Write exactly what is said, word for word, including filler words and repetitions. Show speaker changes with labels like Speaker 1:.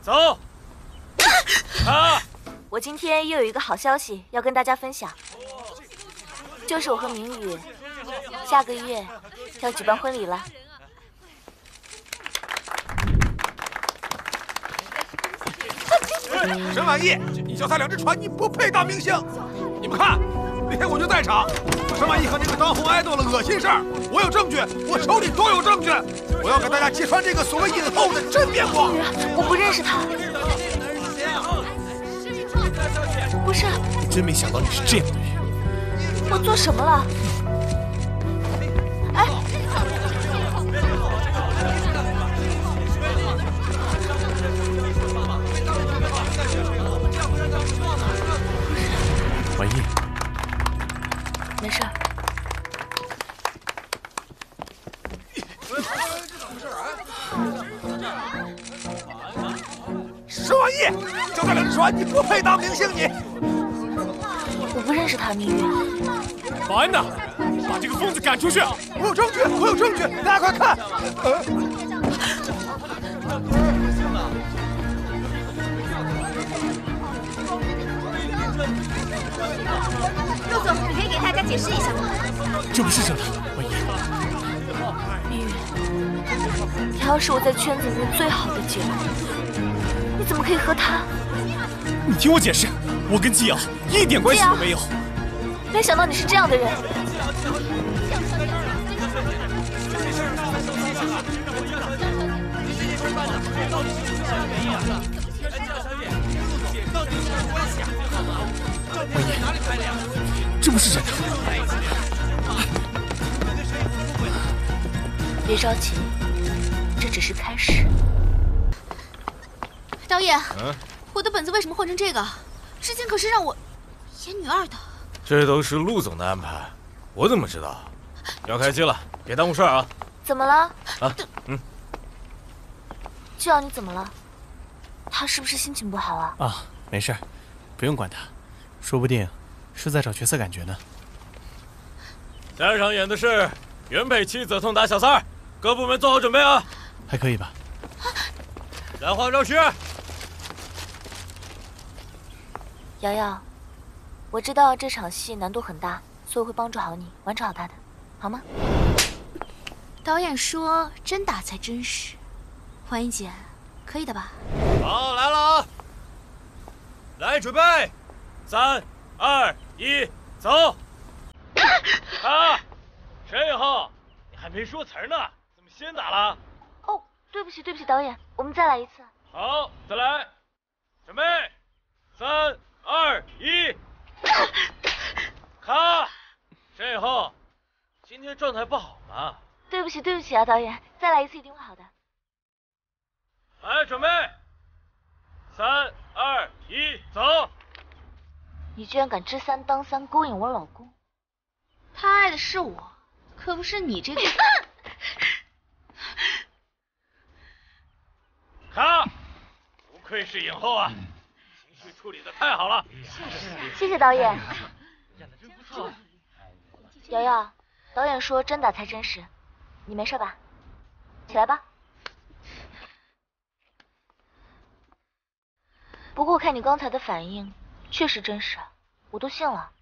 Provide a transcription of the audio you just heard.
Speaker 1: 走。啊！
Speaker 2: 我今天又有一个好消息要跟大家分享，就是我和明宇下个月要举办婚礼了。
Speaker 3: 沈婉意，你脚踏两只船，你不配当明星。你们看，那天我就在场，沈婉意和那个当红爱豆的恶心事儿，我有证据，我手里都有证据。我要给大家揭穿这个所谓影后的真面目。
Speaker 2: 我不认识她。不是，
Speaker 4: 我真没想到你是这样的人。
Speaker 2: 我做什么了？哎，
Speaker 4: 婉意，
Speaker 2: 没事儿。
Speaker 3: 沈婉意，脚踏两只船，你不配当明星，你。
Speaker 2: 我不认识他，明宇。
Speaker 4: 保安呢？把这个疯子赶出去！
Speaker 3: 我有证据，我有证据，大家快看！呃、
Speaker 5: 陆总，你可以给大家解释一下吗？
Speaker 4: 这不是真的，婉意。
Speaker 2: 明宇，他要是我在圈子里面最好的姐妹，你怎么可以和他？
Speaker 4: 你听我解释，我跟季瑶一点关系都没有。
Speaker 2: 没想到你是这样的人。
Speaker 4: 婉意，这不是真的。
Speaker 2: 别着急，这只是开始。
Speaker 5: 导演，
Speaker 1: 嗯，
Speaker 5: 我的本子为什么换成这个？之前可是让我演女二的。
Speaker 1: 这都是陆总的安排，我怎么知道？要开机了，别耽误事儿啊！
Speaker 2: 怎么了？
Speaker 1: 啊，嗯。
Speaker 2: 季瑶，你怎么了？他是不是心情不好啊？
Speaker 4: 啊，没事，不用管他，说不定是在找角色感觉呢。
Speaker 1: 下一场演的是原配妻子痛打小三儿，各部门做好准备啊！
Speaker 4: 还可以吧？
Speaker 1: 来化妆师。
Speaker 2: 瑶瑶，我知道这场戏难度很大，所以会帮助好你完成好它的，好吗？
Speaker 5: 导演说真打才真实，婉意姐，可以的吧？
Speaker 1: 好，来了啊！来，准备，三、二、一，走！啊！沈影后，你还没说词儿呢，怎么先打了？
Speaker 2: 哦，对不起，对不起，导演，我们再来一次。
Speaker 1: 好，再来，准备，三、二、一，卡！沈影后，今天状态不好吗？
Speaker 2: 对不起，对不起啊，导演，再来一次一定会好的。
Speaker 1: 来，准备，三、二、一，走！
Speaker 2: 你居然敢知三当三，勾引我老公！
Speaker 5: 他爱的是我，可不是你这个。
Speaker 1: 卡！不愧是影后啊，情绪处理的太好了。
Speaker 2: 谢谢导演。瑶瑶，导演说真打才真实，你没事吧？起来吧。不过看你刚才的反应，确实真实，我都信了。